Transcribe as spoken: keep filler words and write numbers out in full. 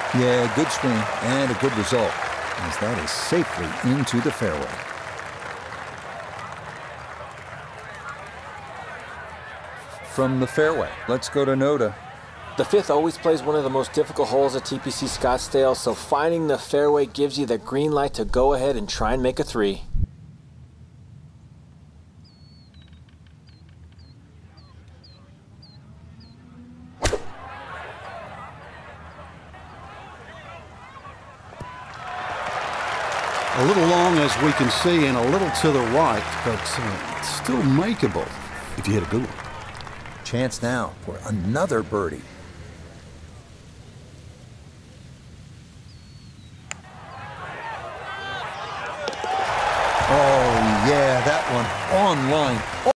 Yeah, good swing and a good result, as that is safely into the fairway. From the fairway, let's go to Noda. The fifth always plays one of the most difficult holes at T P C Scottsdale, so finding the fairway gives you the green light to go ahead and try and make a three. A little long, as we can see, and a little to the right, but uh, it's still makeable if you hit a good one. Chance now for another birdie. Oh, yeah, that one on line.